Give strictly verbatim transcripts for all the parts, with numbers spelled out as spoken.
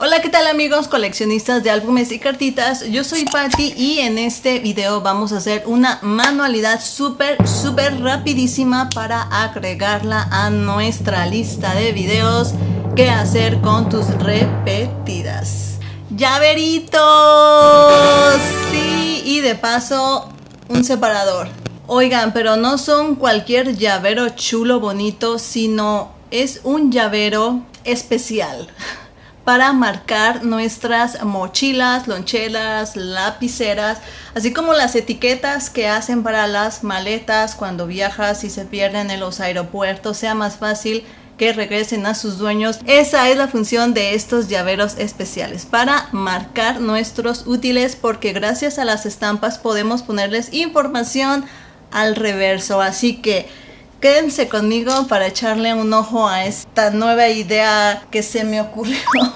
Hola, ¿qué tal amigos coleccionistas de álbumes y cartitas? Yo soy Patti y en este video vamos a hacer una manualidad súper, súper rapidísima para agregarla a nuestra lista de videos. ¿Qué hacer con tus repetidas? ¡Llaveritos! Sí, y de paso un separador. Oigan, pero no son cualquier llavero chulo, bonito, sino es un llavero especial para marcar nuestras mochilas, loncheras, lapiceras, así como las etiquetas que hacen para las maletas cuando viajas y se pierden en los aeropuertos, sea más fácil que regresen a sus dueños. Esa es la función de estos llaveros especiales, para marcar nuestros útiles, porque gracias a las estampas podemos ponerles información al reverso. Así que quédense conmigo para echarle un ojo a esta nueva idea que se me ocurrió.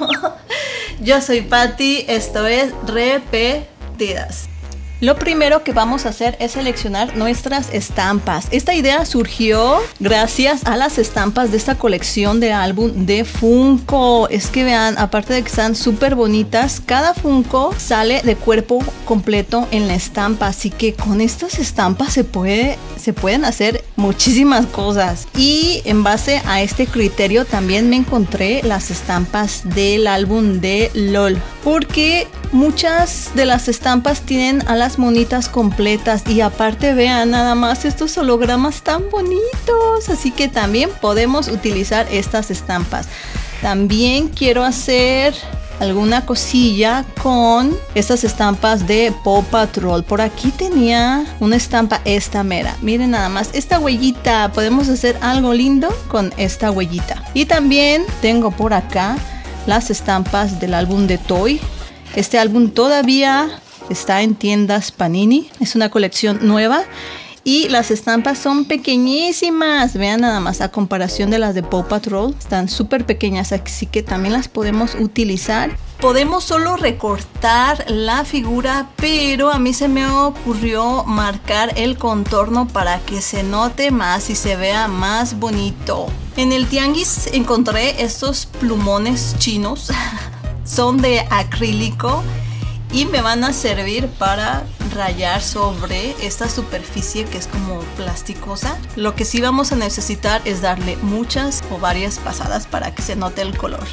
Yo soy Patti, esto es Repetidas. Lo primero que vamos a hacer es seleccionar nuestras estampas. Esta idea surgió gracias a las estampas de esta colección de álbum de Funko. Es que vean, aparte de que están súper bonitas, cada Funko sale de cuerpo completo en la estampa. Así que con estas estampas se puede, se pueden hacer muchísimas cosas. Y en base a este criterio también me encontré las estampas del álbum de LOL. Porque muchas de las estampas tienen a las monitas completas y aparte vean nada más estos hologramas tan bonitos, así que también podemos utilizar estas estampas. También quiero hacer alguna cosilla con estas estampas de Paw Patrol. Por aquí tenía una estampa, esta mera, miren nada más esta huellita, podemos hacer algo lindo con esta huellita. Y también tengo por acá las estampas del álbum de Toy. Este álbum todavía está en tiendas Panini, es una colección nueva y las estampas son pequeñísimas. Vean nada más, a comparación de las de Paw Patrol, están súper pequeñas, así que también las podemos utilizar. Podemos solo recortar la figura, pero a mí se me ocurrió marcar el contorno para que se note más y se vea más bonito. En el tianguis encontré estos plumones chinos, son de acrílico y me van a servir para rayar sobre esta superficie que es como plasticosa. Lo que sí vamos a necesitar es darle muchas o varias pasadas para que se note el color.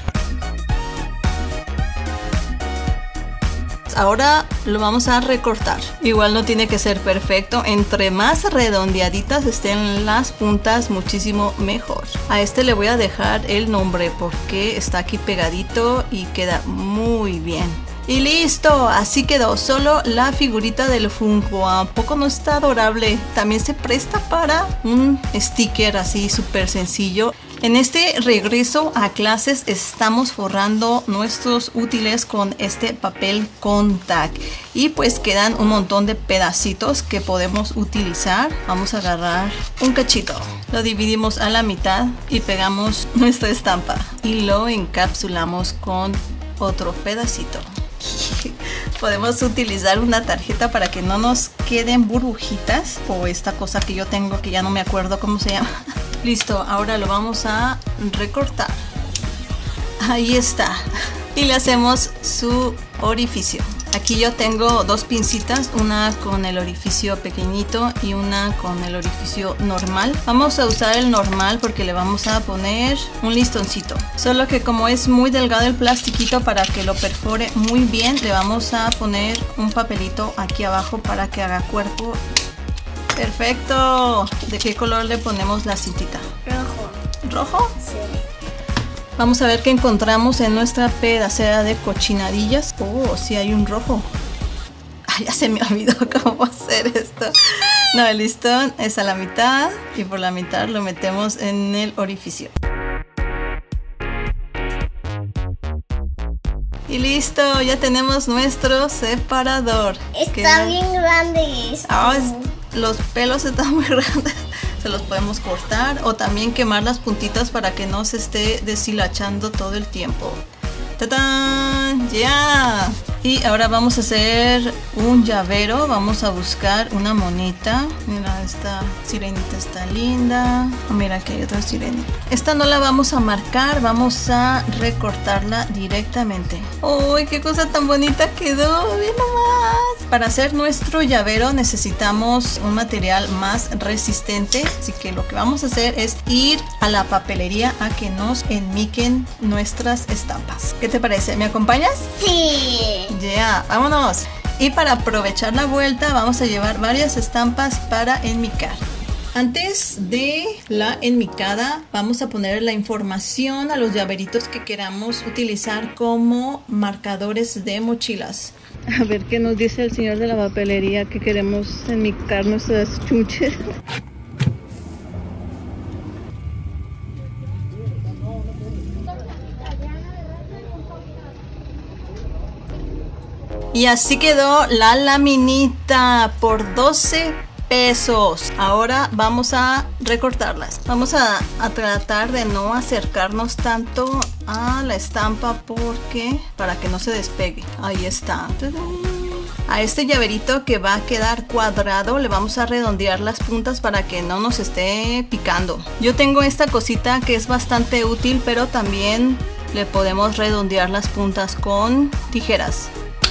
Ahora lo vamos a recortar. Igual no tiene que ser perfecto. Entre más redondeaditas estén las puntas, muchísimo mejor. A este le voy a dejar el nombre porque está aquí pegadito y queda muy bien. Y listo, así quedó. Solo la figurita del Funko. ¿A poco no está adorable? También se presta para un sticker así súper sencillo. En este regreso a clases estamos forrando nuestros útiles con este papel contact. Y pues quedan un montón de pedacitos que podemos utilizar. Vamos a agarrar un cachito. Lo dividimos a la mitad y pegamos nuestra estampa. Y lo encapsulamos con otro pedacito. Podemos utilizar una tarjeta para que no nos queden burbujitas, o esta cosa que yo tengo que ya no me acuerdo cómo se llama. Listo, ahora lo vamos a recortar. Ahí está. Y le hacemos su orificio. Aquí yo tengo dos pincitas, una con el orificio pequeñito y una con el orificio normal. Vamos a usar el normal porque le vamos a poner un listoncito. Solo que como es muy delgado el plastiquito, para que lo perfore muy bien, le vamos a poner un papelito aquí abajo para que haga cuerpo. ¡Perfecto! ¿De qué color le ponemos la cintita? Rojo. ¿Rojo? Sí. Vamos a ver qué encontramos en nuestra pedacera de cochinadillas. Oh, sí hay un rojo. Ay, ya se me olvidó cómo hacer esto. No, el listón es a la mitad y por la mitad lo metemos en el orificio. Y listo, ya tenemos nuestro separador. Está Queda... bien grande esto. Ah, es... los pelos están muy grandes. Se los podemos cortar o también quemar las puntitas para que no se esté deshilachando todo el tiempo. ¡Tatán! ¡Ya! Y ahora vamos a hacer un llavero. Vamos a buscar una monita. Mira, esta sirenita está linda. Oh, mira, aquí hay otra sirenita. Esta no la vamos a marcar, vamos a recortarla directamente. ¡Uy, qué cosa tan bonita quedó! ¡Bien nomás! Para hacer nuestro llavero necesitamos un material más resistente. Así que lo que vamos a hacer es ir a la papelería a que nos enmiquen nuestras estampas. ¿Qué te parece? ¿Me acompañas? Sí. Ya, yeah, vámonos. Y para aprovechar la vuelta vamos a llevar varias estampas para enmicar. Antes de la enmicada vamos a poner la información a los llaveritos que queramos utilizar como marcadores de mochilas. A ver qué nos dice el señor de la papelería que queremos enmicar nuestras chuches. Y así quedó la laminita por doce pesos. Ahora vamos a recortarlas. Vamos a, a tratar de no acercarnos tanto a la estampa porque para que no se despegue. Ahí está. A este llaverito que va a quedar cuadrado le vamos a redondear las puntas para que no nos esté picando. Yo tengo esta cosita que es bastante útil, pero también le podemos redondear las puntas con tijeras.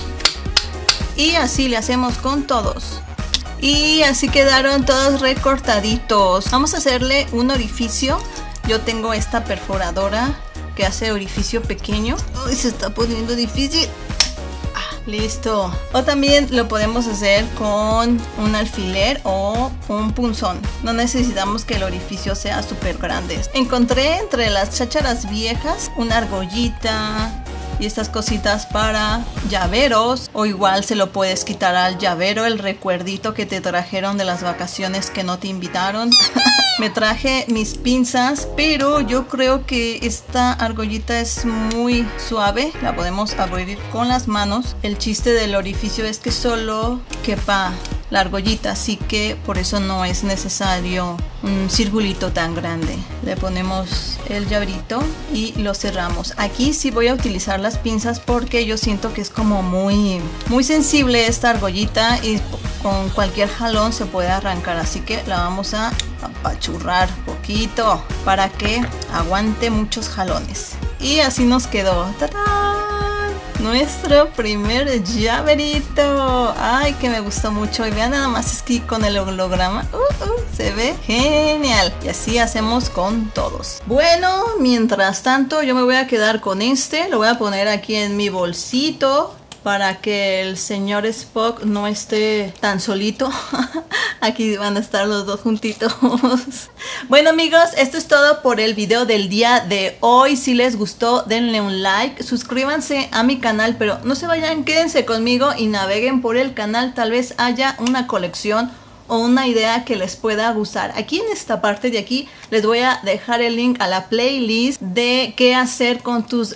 Y así le hacemos con todos. Y así quedaron todos recortaditos. Vamos a hacerle un orificio. Yo tengo esta perforadora que hace orificio pequeño. Uy, se está poniendo difícil. Ah, listo. O también lo podemos hacer con un alfiler o un punzón. No necesitamos que el orificio sea súper grande. Encontré entre las chácharas viejas una argollita y estas cositas para llaveros, o igual se lo puedes quitar al llavero el recuerdito que te trajeron de las vacaciones que no te invitaron. Me traje mis pinzas, pero yo creo que esta argollita es muy suave, la podemos abrir con las manos. El chiste del orificio es que solo quepa la argollita, así que por eso no es necesario un circulito tan grande. Le ponemos el llaverito y lo cerramos. Aquí sí voy a utilizar las pinzas porque yo siento que es como muy muy sensible esta argollita y con cualquier jalón se puede arrancar, así que la vamos a apachurrar poquito para que aguante muchos jalones. Y así nos quedó. ¡Tarán! Nuestro primer llaverito. Ay, que me gustó mucho. Y vean nada más aquí con el holograma. Uh, uh, se ve genial. Y así hacemos con todos. Bueno, mientras tanto yo me voy a quedar con este. Lo voy a poner aquí en mi bolsito para que el señor Spock no esté tan solito. Aquí van a estar los dos juntitos. Bueno amigos, esto es todo por el video del día de hoy. Si les gustó, denle un like, suscríbanse a mi canal, pero no se vayan, quédense conmigo y naveguen por el canal. Tal vez haya una colección o una idea que les pueda gustar. Aquí en esta parte de aquí les voy a dejar el link a la playlist de qué hacer con tus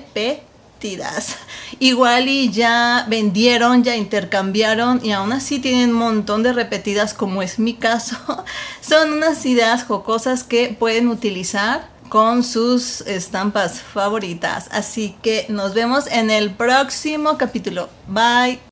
repetidas. Igual y ya vendieron, ya intercambiaron y aún así tienen un montón de repetidas, como es mi caso. Son unas ideas jocosas que pueden utilizar con sus estampas favoritas. Así que nos vemos en el próximo capítulo. Bye.